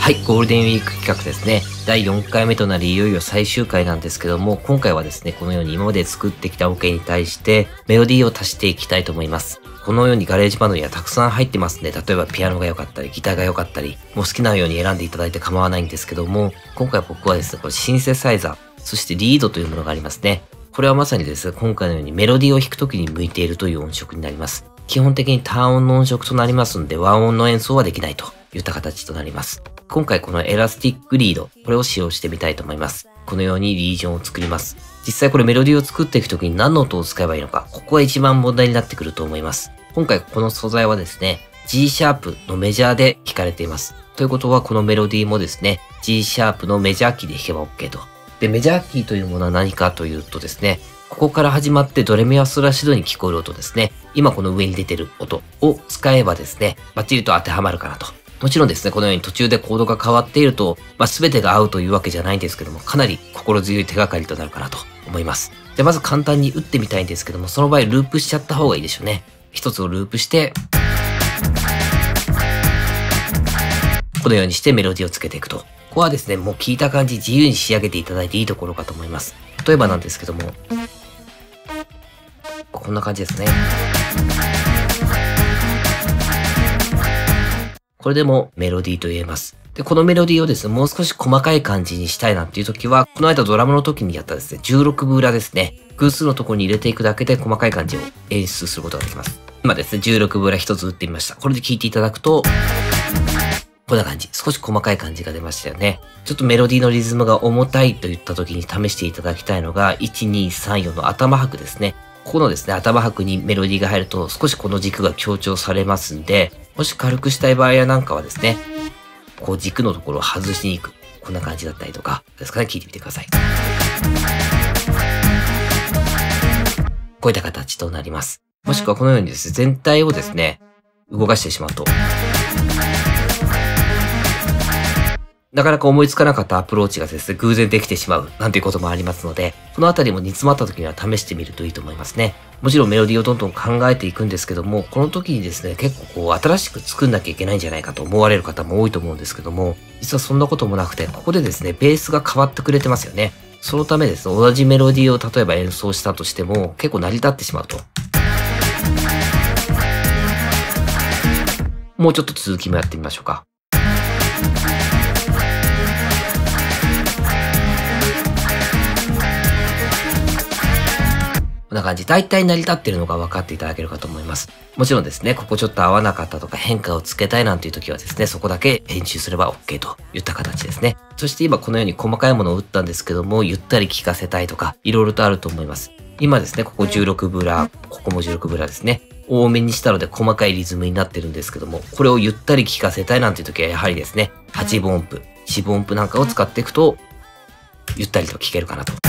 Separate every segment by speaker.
Speaker 1: はい、ゴールデンウィーク企画ですね。第4回目となり、いよいよ最終回なんですけども、今回はですね、このように今まで作ってきたオケに対して、メロディーを足していきたいと思います。このようにガレージバンドにはたくさん入ってますね。例えばピアノが良かったり、ギターが良かったり、もう好きなように選んでいただいて構わないんですけども、今回僕はですね、これシンセサイザー、そしてリードというものがありますね。これはまさにですね、今回のようにメロディーを弾くときに向いているという音色になります。基本的に単音の音色となりますので、和音の演奏はできないといった形となります。今回このエラスティックリード、これを使用してみたいと思います。このようにリージョンを作ります。実際これメロディーを作っていくときに何の音を使えばいいのか、ここが一番問題になってくると思います。今回この素材はですね、G シャープのメジャーで弾かれています。ということはこのメロディーもですね、G シャープのメジャーキーで弾けば OK と。で、メジャーキーというものは何かというとですね、ここから始まってドレミファソラシドに聞こえる音ですね。今この上に出てる音を使えばですね、バッチリと当てはまるかなと。もちろんですね、このように途中でコードが変わっていると、全てが合うというわけじゃないんですけども、かなり心強い手がかりとなるかなと思います。じゃあまず簡単に打ってみたいんですけども、その場合ループしちゃった方がいいでしょうね。一つをループして、このようにしてメロディーをつけていくと。ここはですね、もう聞いた感じ自由に仕上げていただいていいところかと思います。例えばなんですけども、こんな感じですね。これでもメロディーと言えます。で、このメロディーをですね、もう少し細かい感じにしたいなっていう時は、この間ドラムの時にやったですね、16分裏ですね。偶数のところに入れていくだけで細かい感じを演出することができます。今ですね、16分裏一つ打ってみました。これで聴いていただくと、こんな感じ。少し細かい感じが出ましたよね。ちょっとメロディーのリズムが重たいといった時に試していただきたいのが、1、2、3、4の頭拍ですね。ここのですね、頭拍にメロディーが入ると少しこの軸が強調されますんで、もし軽くしたい場合やなんかはですね、こう軸のところを外しに行く。こんな感じだったりとか、ですかね、聞いてみてください。こういった形となります。もしくはこのようにですね、全体をですね、動かしてしまうと、なかなか思いつかなかったアプローチがですね、偶然できてしまうなんていうこともありますので、このあたりも煮詰まった時には試してみるといいと思いますね。もちろんメロディーをどんどん考えていくんですけども、この時にですね、結構こう新しく作んなきゃいけないんじゃないかと思われる方も多いと思うんですけども、実はそんなこともなくて、ここでですね、ベースが変わってくれてますよね。そのためですね、同じメロディーを例えば演奏したとしても、結構成り立ってしまうと。もうちょっと続きもやってみましょうか。こんな感じ。大体成り立っているのが分かっていただけるかと思います。もちろんですね、ここちょっと合わなかったとか変化をつけたいなんていう時はですね、そこだけ編集すれば OK といった形ですね。そして今このように細かいものを打ったんですけども、ゆったり聴かせたいとか、いろいろとあると思います。今ですね、ここ16ブラ、ここも16ブラですね。多めにしたので細かいリズムになってるんですけども、これをゆったり聴かせたいなんていう時はやはりですね、8分音符、4分音符なんかを使っていくと、ゆったりと聴けるかなと。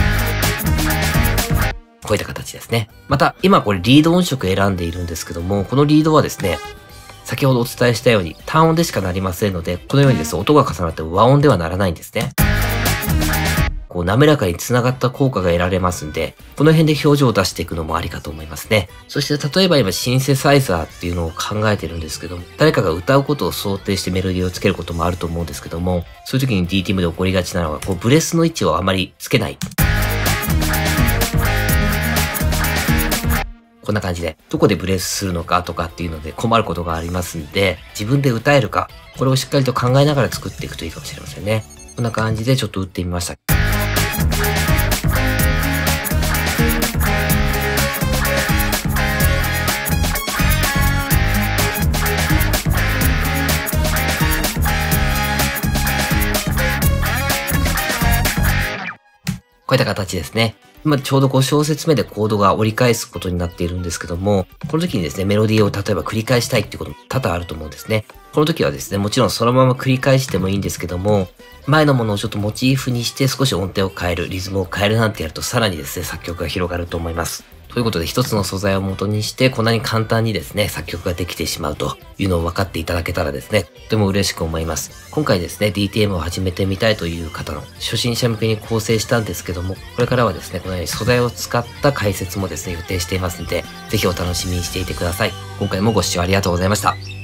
Speaker 1: こういった形ですね。また、今これリード音色選んでいるんですけども、このリードはですね、先ほどお伝えしたように単音でしかなりませんので、このようにですね、音が重なって和音ではならないんですね。こう滑らかに繋がった効果が得られますんで、この辺で表情を出していくのもありかと思いますね。そして例えば今シンセサイザーっていうのを考えてるんですけども、誰かが歌うことを想定してメロディーをつけることもあると思うんですけども、そういう時に DTM で起こりがちなのが、こうブレスの位置をあまりつけない。こんな感じで、どこでブレスするのかとかっていうので困ることがありますんで、自分で歌えるか、これをしっかりと考えながら作っていくといいかもしれませんね。こんな感じでちょっと打ってみました。こういった形ですね。今ちょうど5小節目でコードが折り返すことになっているんですけども、この時にですね、メロディーを例えば繰り返したいっていうことも多々あると思うんですね。この時はですね、もちろんそのまま繰り返してもいいんですけども、前のものをちょっとモチーフにして少し音程を変える、リズムを変えるなんてやるとさらにですね、作曲が広がると思います。ということで一つの素材を元にしてこんなに簡単にですね、作曲ができてしまうというのを分かっていただけたらですね、とても嬉しく思います。今回ですね、DTM を始めてみたいという方の初心者向けに構成したんですけども、これからはですね、このように素材を使った解説もですね、予定していますので、ぜひお楽しみにしていてください。今回もご視聴ありがとうございました。